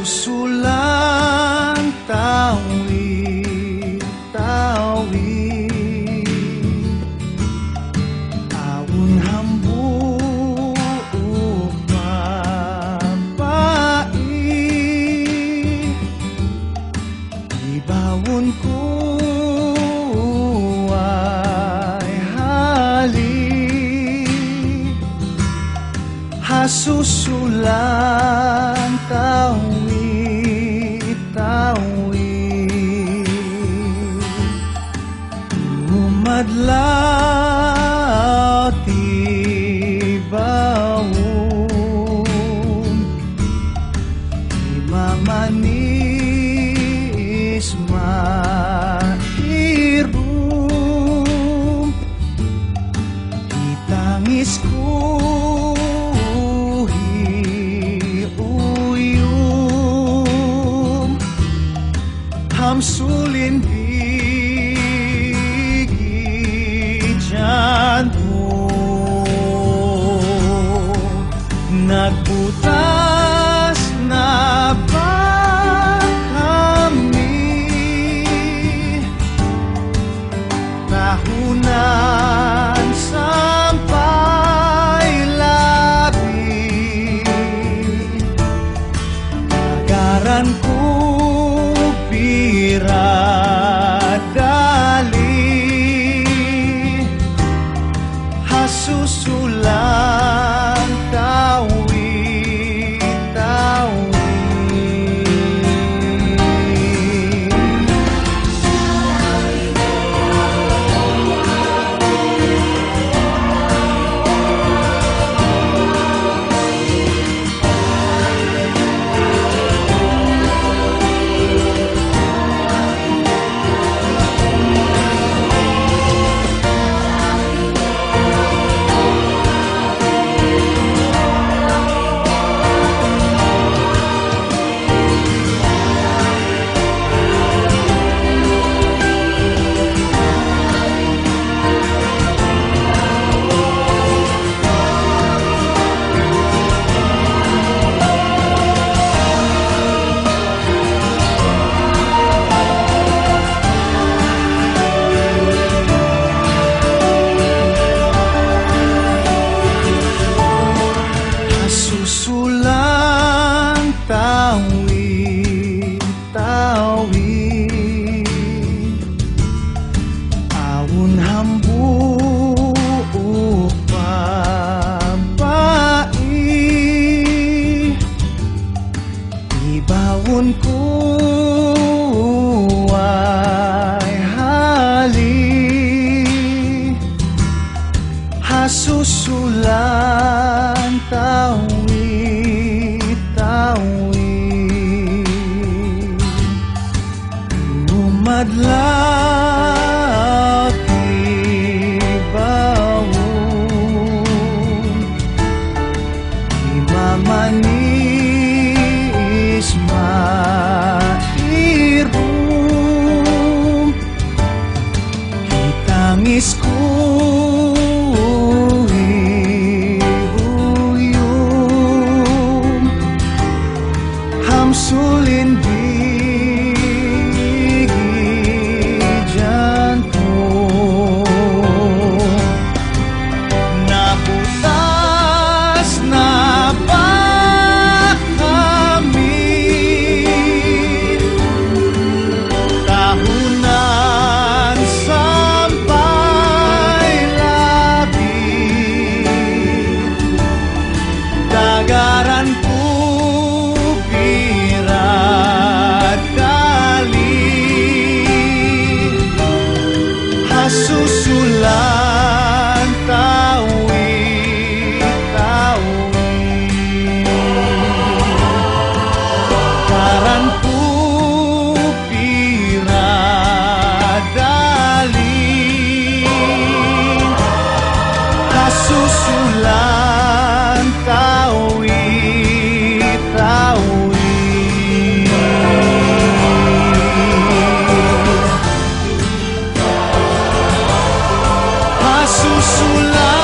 Hasusulan tawid, tawid, awon hambu mapai, ibawon ko ay hali. Hasusulan tawid, tawid, umadlaw ti bawon, imamanis mairum, itangis ko hamsulin bigi janto, nagbutas na ba kami, tahunan sampai labi, agaran ko dali. Hasusulan tawid, tawid, hasusulan tawid, tawid, awon hambu papai, ibawon ko ay hali. Hasusulan tawid, tawid, umadlaw ti bawon, imamanis mairum, itangis ko hamsulin bigi janto, nabutas na ba kami, tahunan sampai labi, dagaran ko hasusulan tawid, tawid, dagaran ko piradali. Hasusulan tawid, tawid, hasusulan